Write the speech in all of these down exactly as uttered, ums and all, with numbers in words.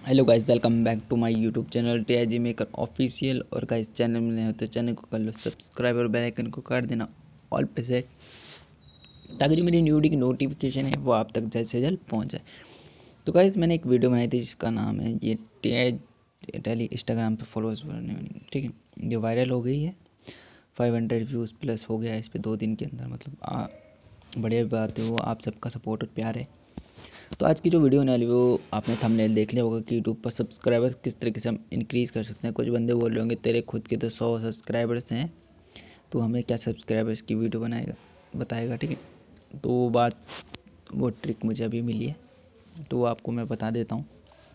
Hello guys, welcome back to my YouTube channel T I G maker official. और guys, channel में नए हो तो चैनल को कर लो सब्सक्राइब और बेल आइकन को कर देना ऑल पे सेट, ताकि जो मेरी न्यू वीडियो की नोटिफिकेशन है वो आप तक जल्द से जल्द पहुंच जाए। तो गाइस, मैंने एक वीडियो बनाई थी जिसका नाम है ये टी आई डेली इंस्टाग्राम पे फॉलोअर्स बढ़ने वाली, ठीक है। ये वायरल हो गई है, फाइव हंड्रेड व्यूज़ प्लस हो गया है इस पर दो दिन के अंदर। मतलब आ, बढ़िया बात है, वो आप सबका सपोर्ट और प्यार है। तो आज की जो वीडियो होने वाली वो आपने थंबनेल देख लिया होगा कि यूट्यूब पर सब्सक्राइबर्स किस तरीके से हम इंक्रीज़ कर सकते हैं। कुछ बंदे बोल रहे होंगे तेरे खुद के तो सौ सब्सक्राइबर्स हैं, तो हमें क्या सब्सक्राइबर्स की वीडियो बनाएगा बताएगा, ठीक है। तो वो बात वो ट्रिक मुझे अभी मिली है, तो वो आपको मैं बता देता हूँ।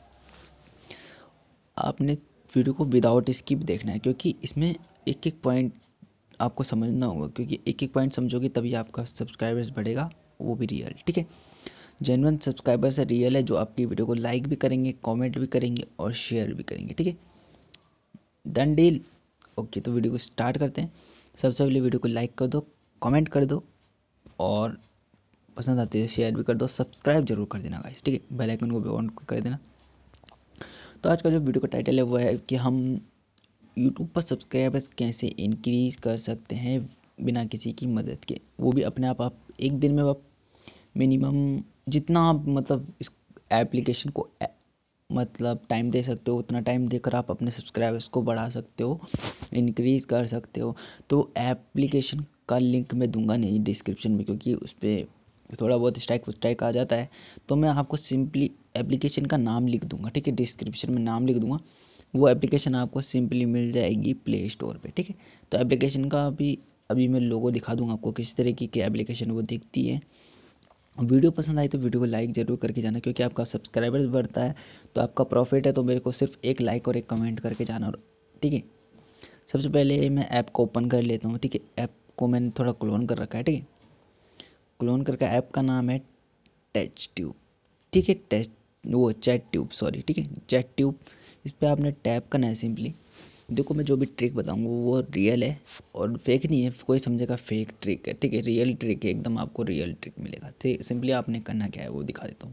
आपने वीडियो को विदाउट स्किप देखना है, क्योंकि इसमें एक एक पॉइंट आपको समझना होगा, क्योंकि एक एक पॉइंट समझोगे तभी आपका सब्सक्राइबर्स बढ़ेगा, वो भी रियल, ठीक है। जेन्युइन सब्सक्राइबर से रियल है, जो आपकी वीडियो को लाइक भी करेंगे, कमेंट भी करेंगे और शेयर भी करेंगे, ठीक है। Done deal. ओके, तो वीडियो को स्टार्ट करते हैं। सबसे पहले वीडियो को लाइक कर दो, कमेंट कर दो और पसंद आती है शेयर भी कर दो, सब्सक्राइब जरूर कर देना गाइस, ठीक है। बेल आइकन को भी ऑन कर देना। तो आज का जो वीडियो का टाइटल है वो है कि हम यूट्यूब पर सब्सक्राइबर्स कैसे इंक्रीज कर सकते हैं बिना किसी की मदद के, वो भी अपने आप। आप एक दिन में आप मिनिमम जितना आप मतलब इस एप्लीकेशन को ए, मतलब टाइम दे सकते हो, उतना टाइम देकर आप अपने सब्सक्राइबर्स को बढ़ा सकते हो, इंक्रीज़ कर सकते हो। तो एप्लीकेशन का लिंक मैं दूंगा नहीं डिस्क्रिप्शन में, क्योंकि उस पर थोड़ा बहुत स्ट्राइक स्ट्राइक आ जाता है। तो मैं आपको सिंपली एप्लीकेशन का नाम लिख दूंगा, ठीक है। डिस्क्रिप्शन में नाम लिख दूंगा, वो एप्लीकेशन आपको सिंपली मिल जाएगी प्ले स्टोर पे, ठीक है। तो एप्लीकेशन का भी अभी मैं लोगो दिखा दूंगा आपको, किस तरीके की एप्लीकेशन वो दिखती है। वीडियो पसंद आई तो वीडियो को लाइक ज़रूर करके जाना, क्योंकि आपका सब्सक्राइबर्स बढ़ता है तो आपका प्रॉफिट है। तो मेरे को सिर्फ एक लाइक और एक कमेंट करके जाना, ठीक है। सबसे पहले मैं ऐप को ओपन कर लेता हूँ, ठीक है। ऐप को मैंने थोड़ा क्लोन कर रखा है, ठीक है। क्लोन करके ऐप का नाम है टच ट्यूब, ठीक है। टच वो चैट ट्यूब, सॉरी, ठीक है, चैट ट्यूब। इस पर आपने टैप करना है सिंपली। देखो, मैं जो भी ट्रिक बताऊंगा वो रियल है और फेक नहीं है। कोई समझेगा फेक ट्रिक है, ठीक है, रियल ट्रिक है एकदम, आपको रियल ट्रिक मिलेगा। ठीक, सिंपली आपने करना क्या है वो दिखा देता हूँ।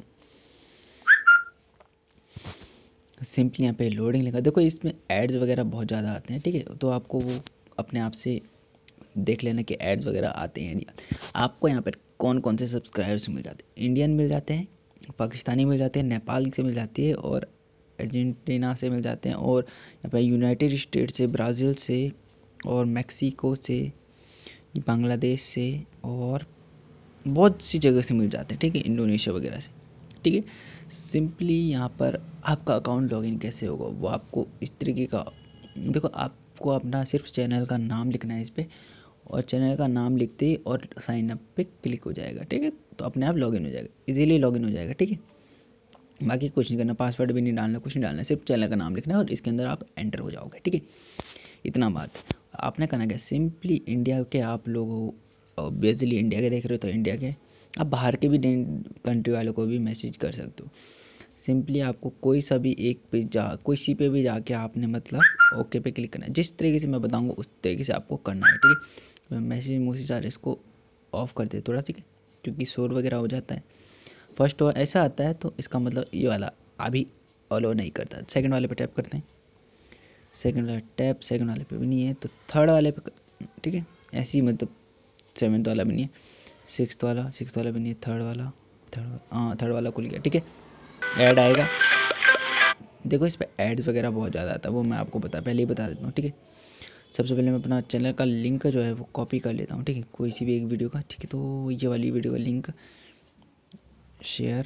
सिंपली यहाँ पे लोडिंग लेगा। देखो, इसमें एड्स वगैरह बहुत ज़्यादा आते हैं, ठीक है। तो आपको वो अपने आप से देख लेना कि एड्स वगैरह आते हैं नहीं आते। आपको यहाँ पर कौन कौन से सब्सक्राइबर्स मिल जाते हैं। इंडियन मिल जाते हैं, पाकिस्तानी मिल जाते हैं, नेपाल से मिल जाती है और अर्जेंटीना से मिल जाते हैं, और यहाँ पर यूनाइटेड स्टेट से, ब्राज़ील से और मैक्सिको से, बांग्लादेश से और बहुत सी जगह से मिल जाते हैं, ठीक है, इंडोनेशिया वगैरह से, ठीक है। सिंपली यहाँ पर आपका अकाउंट लॉगिन कैसे होगा वो आपको इस तरीके का। देखो, आपको अपना सिर्फ चैनल का नाम लिखना है इस पर, और चैनल का नाम लिखते ही और साइन अप पे क्लिक हो जाएगा, ठीक है। तो अपने आप लॉगिन हो जाएगा, इजीली लॉगिन हो जाएगा, ठीक है। बाकी कुछ नहीं करना, पासवर्ड भी नहीं डालना, कुछ नहीं डालना, सिर्फ चैनल का नाम लिखना है और इसके अंदर आप एंटर हो जाओगे, ठीक है। इतना बात आपने करना क्या, सिंपली इंडिया के आप लोग बेसिकली इंडिया के देख रहे हो तो इंडिया के, आप बाहर के भी कंट्री वालों को भी मैसेज कर सकते हो। सिंपली आपको कोई सा भी एक पे जा कोई सी पे भी जाके आपने मतलब ओके पे क्लिक करना है। जिस तरीके से मैं बताऊंगा उस तरीके से आपको करना है, ठीक है। मैसेज मैसेज आ रहा है, इसको ऑफ कर दे थोड़ा, ठीक है, क्योंकि शोर वगैरह हो जाता है। फर्स्ट और ऐसा आता है तो इसका मतलब ये वाला अभी अलो नहीं करता। सेकंड वाले पे टैप करते हैं, सेकंड वाला टैप, सेकंड वाले पे भी नहीं है तो थर्ड वाले पे, ठीक है। ऐसे ही मतलब सेवन्थ वाला भी नहीं है, सिक्स्थ वाला सिक्स्थ वाला भी नहीं है, थर्ड वाला थर्ड हाँ थर्ड वाला खुल गया, ठीक है। ऐड आएगा। देखो, इस पर एड्स वगैरह बहुत ज़्यादा आता है, वो मैं आपको बता पहले ही बता देता हूँ, ठीक है। सबसे पहले मैं अपना चैनल का लिंक जो है वो कॉपी कर लेता हूँ, ठीक है, कोई सी भी एक वीडियो का, ठीक है। तो ये वाली वीडियो का लिंक शेयर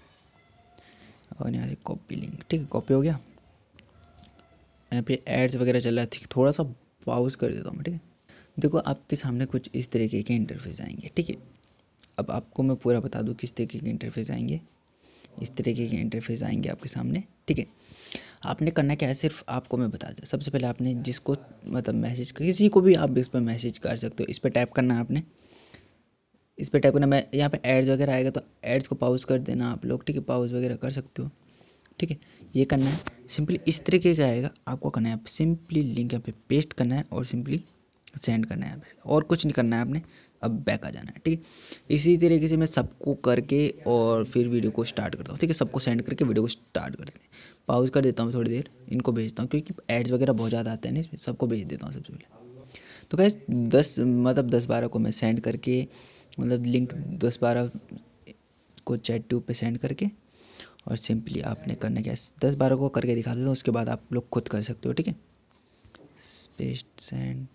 और यहाँ से कॉपी लिंक, ठीक है, कॉपी हो गया। यहाँ पे एड्स वगैरह चल रहा है, ठीक, थोड़ा सा पॉज कर देता हूँ, ठीक है। देखो, आपके सामने कुछ इस तरीके के इंटरफेस आएंगे, ठीक है। अब आपको मैं पूरा बता दूँ किस तरीके के इंटरफेस आएंगे। इस तरीके के इंटरफेस आएंगे आपके सामने, ठीक है। आपने करना क्या है, सिर्फ आपको मैं बता दूँ। सबसे पहले आपने जिसको मतलब मैसेज, किसी को भी आप इस पर मैसेज कर सकते हो, इस पर टैप करना है आपने, इस पर टैप करना। मैं यहाँ पे एड्स वगैरह आएगा तो एड्स को पॉज कर देना आप लोग, ठीक है, पॉज वगैरह कर सकते हो, ठीक है। ये करना है सिंपली इस तरीके का आएगा, आपको करना है सिंपली लिंक यहाँ पे पेस्ट करना है और सिंपली सेंड करना है, और कुछ नहीं करना है आपने। अब बैक आ जाना है, ठीक है। इसी तरीके से मैं सबको करके और फिर वीडियो को स्टार्ट करता हूँ, ठीक है। सबको सेंड करके वीडियो को स्टार्ट करते हैं। पॉज कर देता हूँ थोड़ी देर, इनको भेजता हूँ क्योंकि एड्स वगैरह बहुत ज़्यादा आते हैं ना इसमें। सबको भेज देता हूँ सबसे पहले। तो गाइस दस मतलब दस बारह को मैं सेंड करके, मतलब लिंक दस बारह को चैट ट्यूब पे सेंड करके, और सिंपली आपने करना क्या है, दस बारह को करके दिखा देता हूँ। उसके बाद आप लोग खुद कर सकते हो, ठीक है। Paste send,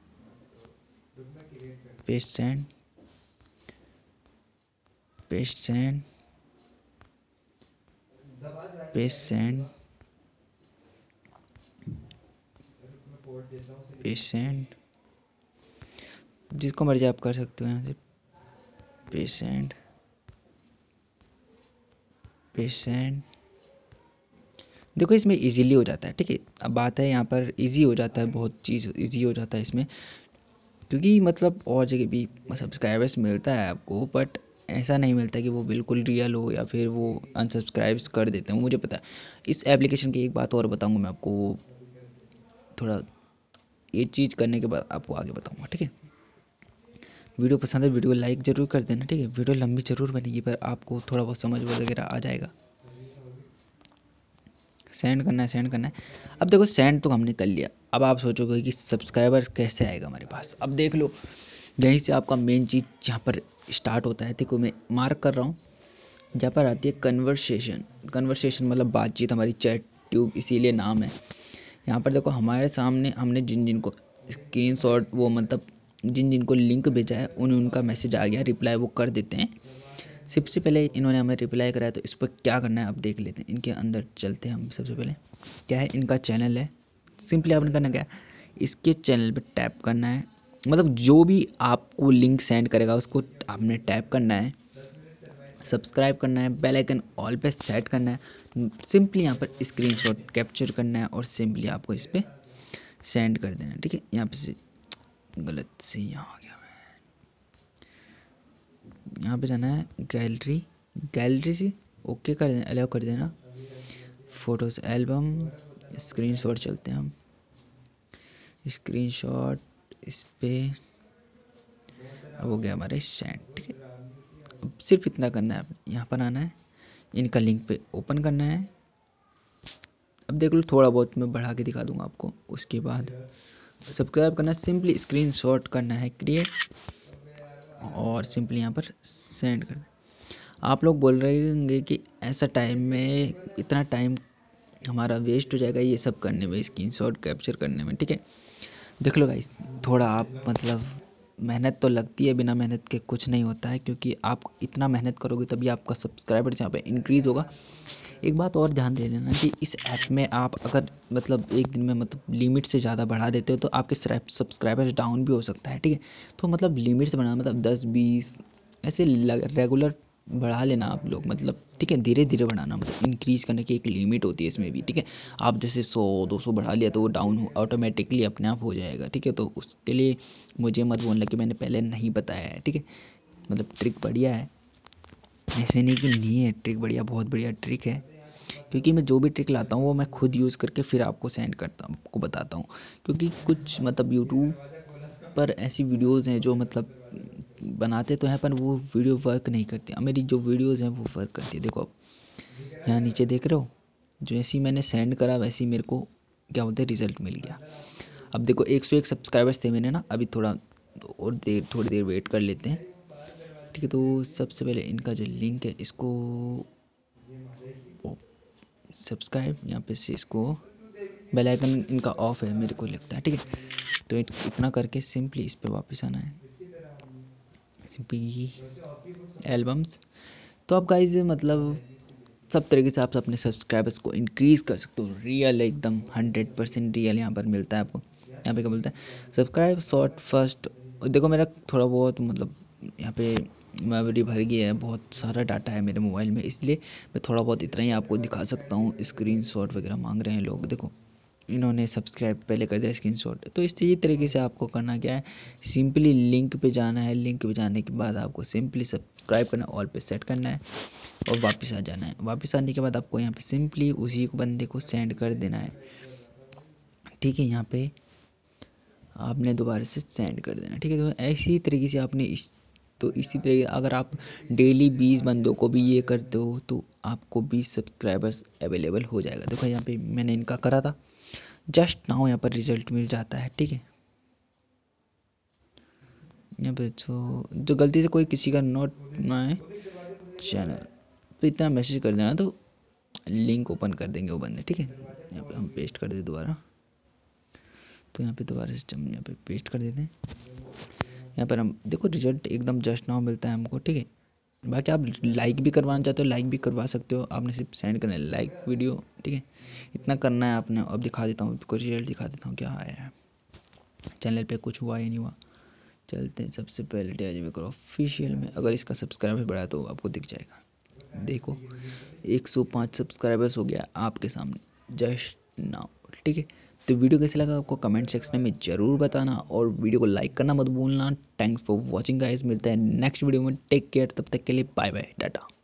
paste send, paste send, paste send, paste send, जिसको मर्जी आप कर सकते हो यहाँ से। Paste send, paste send. देखो इसमें इजीली हो जाता है, ठीक है। अब बात है यहाँ पर इजी हो जाता है, बहुत चीज़ इजी हो जाता है इसमें, क्योंकि मतलब और जगह भी सब्सक्राइबर्स मिलता है आपको, बट ऐसा नहीं मिलता कि वो बिल्कुल रियल हो या फिर वो अनसब्सक्राइब्स कर देते हैं, मुझे पता है। इस एप्लीकेशन की एक बात और बताऊंगा मैं आपको, थोड़ा ये चीज़ करने के बाद आपको आगे बताऊंगा, ठीक है। वीडियो पसंद है, वीडियो लाइक ज़रूर कर देना, ठीक है। वीडियो लंबी ज़रूर बनेगी पर आपको थोड़ा बहुत समझ वगैरह आ जाएगा। सेंड करना है, सेंड करना है। अब देखो सेंड तो हमने कर लिया, अब आप सोचोगे कि सब्सक्राइबर्स कैसे आएगा हमारे पास। अब देख लो, यहीं से आपका मेन चीज़ जहाँ पर स्टार्ट होता है, देखो मैं मार्क कर रहा हूँ, जहाँ पर आती है कन्वर्सेशन। कन्वर्सेशन मतलब बातचीत, हमारी चैट ट्यूब इसीलिए नाम है। यहाँ पर देखो हमारे सामने हमने जिन जिन को स्क्रीनशॉट, वो मतलब जिन जिन को लिंक भेजा है उन उनका मैसेज आ गया, रिप्लाई वो कर देते हैं। सबसे पहले इन्होंने हमें रिप्लाई कराया, तो इस पर क्या करना है अब देख लेते हैं। इनके अंदर चलते हैं हम। सबसे पहले क्या है, इनका चैनल है। सिंपली आपने करना क्या है, इसके चैनल पे टैप करना है, मतलब जो भी आपको लिंक सेंड करेगा उसको आपने टैप करना है, सब्सक्राइब करना है, बेल आइकन ऑल पे सेट करना है, सिंपली यहाँ पर स्क्रीनशॉट कैप्चर करना है और सिंपली आपको इस पर सेंड कर देना है, ठीक है। यहाँ पे से गलत से यहाँ आ गया मैं, यहाँ पे जाना है गैलरी, गैलरी से ओके कर देना, अलाउ कर देना, फोटोज़ एल्बम, स्क्रीनशॉट चलते हैं हम, स्क्रीनशॉट इस पे अब हो गया हमारे सेंड, ठीक है। अब सिर्फ इतना करना है, यहाँ पर आना है, इनका लिंक पे ओपन करना है। अब देख लो थोड़ा बहुत मैं बढ़ा के दिखा दूंगा आपको। उसके बाद सब्सक्राइब करना है, सिंपली स्क्रीनशॉट करना है क्रिएट, और सिंपली यहाँ पर सेंड करना है। आप लोग बोल रहे होंगे कि ऐसा टाइम में, इतना टाइम हमारा वेस्ट हो जाएगा ये सब करने में, स्क्रीनशॉट कैप्चर करने में, ठीक है। देख लो गाइस, थोड़ा आप मतलब मेहनत तो लगती है, बिना मेहनत के कुछ नहीं होता है, क्योंकि आप इतना मेहनत करोगे तभी आपका सब्सक्राइबर यहाँ पे इंक्रीज़ होगा। एक बात और ध्यान दे लेना कि इस ऐप में आप अगर मतलब एक दिन में मतलब लिमिट से ज़्यादा बढ़ा देते हो तो आपके सब्सक्राइबर्स डाउन भी हो सकता है, ठीक है। तो मतलब लिमिट से बढ़ाना, मतलब दस बीस ऐसे रेगुलर बढ़ा लेना आप लोग, मतलब ठीक है, धीरे धीरे बढ़ाना, मतलब इंक्रीज़ करने की एक लिमिट होती है इसमें भी, ठीक है। आप जैसे सौ दो सौ बढ़ा लिया तो वो डाउन ऑटोमेटिकली अपने आप हो जाएगा, ठीक है। तो उसके लिए मुझे मत बोलना कि मैंने पहले नहीं बताया है, ठीक है। मतलब ट्रिक बढ़िया है, ऐसे नहीं कि नहीं है ट्रिक बढ़िया, बहुत बढ़िया ट्रिक है, क्योंकि मैं जो भी ट्रिक लाता हूँ वो मैं खुद यूज़ करके फिर आपको सेंड करता हूँ, आपको बताता हूँ। क्योंकि कुछ मतलब यूट्यूब पर ऐसी वीडियोज़ हैं जो मतलब बनाते तो हैं पर वो वीडियो वर्क नहीं करती। अब मेरी जो वीडियोज़ हैं वो वर्क करती है। देखो अब यहाँ नीचे देख रहे हो, जैसे ही मैंने सेंड करा वैसे ही मेरे को क्या बोलते हैं रिज़ल्ट मिल गया। अब देखो एक सौ एक सब्सक्राइबर्स थे मैंने ना, अभी थोड़ा और देर थोड़ी देर वेट कर लेते हैं, ठीक है। तो सबसे पहले इनका जो लिंक है इसको सब्सक्राइब, यहाँ पे से इसको बेल आइकन इनका ऑफ है मेरे को लगता है, ठीक है। तो इतना करके सिंपली इस पे वापस आना है, सिंपली एल्बम्स। तो आप गाइज मतलब सब तरीके से आप अपने सब्सक्राइबर्स को इंक्रीज़ कर सकते हो, रियल एकदम हंड्रेड परसेंट रियल यहाँ पर मिलता है आपको। यहाँ पे क्या बोलता है, सब्सक्राइब शॉर्ट फर्स्ट। देखो मेरा थोड़ा बहुत मतलब यहाँ पे मेमोरी भर गई है, बहुत सारा डाटा है मेरे मोबाइल में, इसलिए मैं थोड़ा बहुत इतना ही आपको दिखा सकता हूँ। स्क्रीनशॉट वगैरह मांग रहे हैं लोग, देखो इन्होंने सब्सक्राइब पहले कर दिया, स्क्रीनशॉट। तो इस इसी तरीके से आपको करना क्या है, सिंपली लिंक पे जाना है, लिंक पे जाने के बाद आपको सिंपली सब्सक्राइब करना, ऑल पे सेट करना है और वापस आ जाना है। वापस आने के बाद आपको यहाँ पे सिंपली उसी को बंदे को सेंड कर देना है, ठीक है। यहाँ पे आपने दोबारा से सेंड कर देना, ठीक है। तो ऐसी तरीके से आपने इस तो इसी तरीके अगर आप डेली बीस बंदों को भी ये करते हो तो आपको बीस सब्सक्राइबर्स अवेलेबल हो जाएगा। देखो यहाँ पे मैंने इनका करा था, जस्ट नाउ यहाँ पर रिजल्ट मिल जाता है, ठीक है। यहाँ पे जो जो गलती से कोई किसी का नोट ना है चैनल तो इतना मैसेज कर देना तो लिंक ओपन कर देंगे वो बंदे, ठीक है। यहाँ पे हम पेस्ट कर दें दोबारा, तो यहाँ पे दोबारा सिस्टम यहाँ पे पेस्ट कर देते हैं। यहाँ पर हम देखो रिजल्ट एकदम जस्ट नाउ मिलता है हमको, ठीक है। बाकी आप लाइक भी करवाना चाहते हो लाइक भी करवा सकते हो, आपने सिर्फ सेंड करना है लाइक वीडियो, ठीक है। इतना करना है आपने। अब दिखा देता हूँ आपको रिजल्ट, दिखा देता हूँ क्या आया है। चैनल पे कुछ हुआ या नहीं हुआ, चलते हैं सबसे पहले डीआईजी करो ऑफिशियल में। अगर इसका सब्सक्राइबर बढ़ा तो आपको दिख जाएगा। देखो एक सौ पाँच सब्सक्राइबर्स हो गया आपके सामने जस्ट नाउ, ठीक है। तो वीडियो कैसे लगा आपको कमेंट सेक्शन में ज़रूर बताना और वीडियो को लाइक करना मत भूलना। थैंक्स फॉर वॉचिंग गाइस, मिलता है नेक्स्ट वीडियो में। टेक केयर, तब तक के लिए बाय बाय टाटा।